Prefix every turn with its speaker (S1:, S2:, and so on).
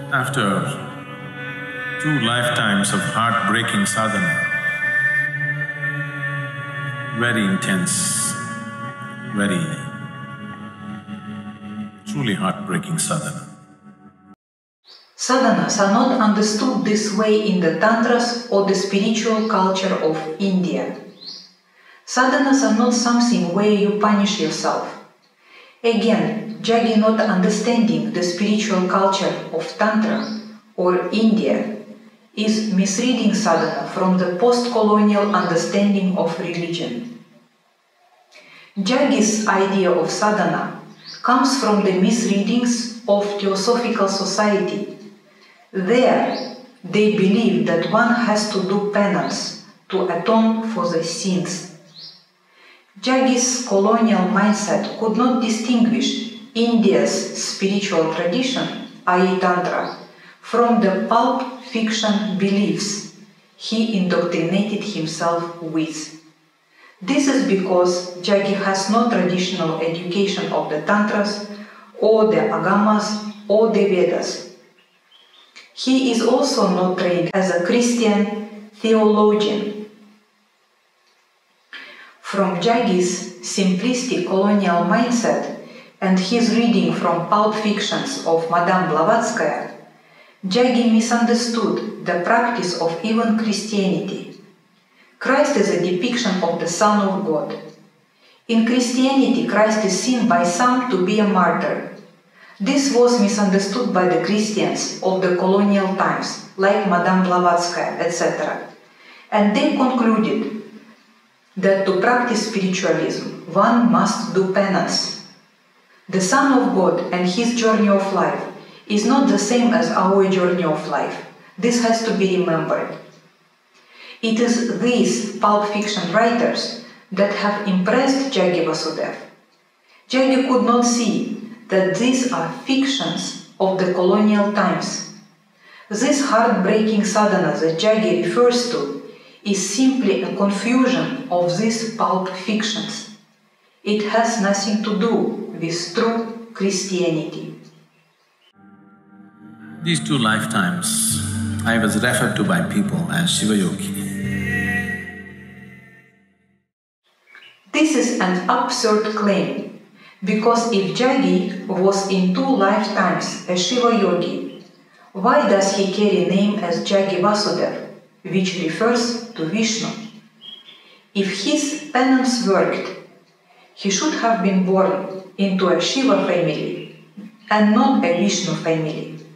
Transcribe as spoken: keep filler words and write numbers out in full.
S1: After two lifetimes of heartbreaking sadhana, very intense, very truly heartbreaking sadhana.
S2: Sadhanas are not understood this way in the tantras or the spiritual culture of India. Sadhanas are not something where you punish yourself. Again, Jaggi not understanding the spiritual culture of Tantra or India is misreading sadhana from the post-colonial understanding of religion. Jaggi's idea of sadhana comes from the misreadings of Theosophical society. There, they believe that one has to do penance to atone for the sins. Jaggi's colonial mindset could not distinguish India's spiritual tradition, that is Tantra, from the pulp fiction beliefs he indoctrinated himself with. This is because Jaggi has no traditional education of the Tantras, or the Agamas, or the Vedas. He is also not trained as a Christian theologian. From Jaggi's simplistic colonial mindset and his reading from pulp fictions of Madame Blavatsky, Jaggi misunderstood the practice of even Christianity. Christ is a depiction of the Son of God. In Christianity, Christ is seen by some to be a martyr. This was misunderstood by the Christians of the colonial times, like Madame Blavatsky, et cetera. And they concluded that to practice spiritualism, one must do penance. The Son of God and his journey of life is not the same as our journey of life. This has to be remembered. It is these pulp fiction writers that have impressed Jaggi Vasudev. Jaggi could not see that these are fictions of the colonial times. This heartbreaking sadhana that Jaggi refers to is simply a confusion of these pulp fictions. It has nothing to do with true Christianity.
S1: These two lifetimes I was referred to by people as Shiva Yogi.
S2: This is an absurd claim, because if Jaggi was in two lifetimes a Shiva Yogi, why does he carry name as Jaggi Vasudev, which refers to Vishnu? If his penance worked, he should have been born into a Shiva family and not a Vishnu family.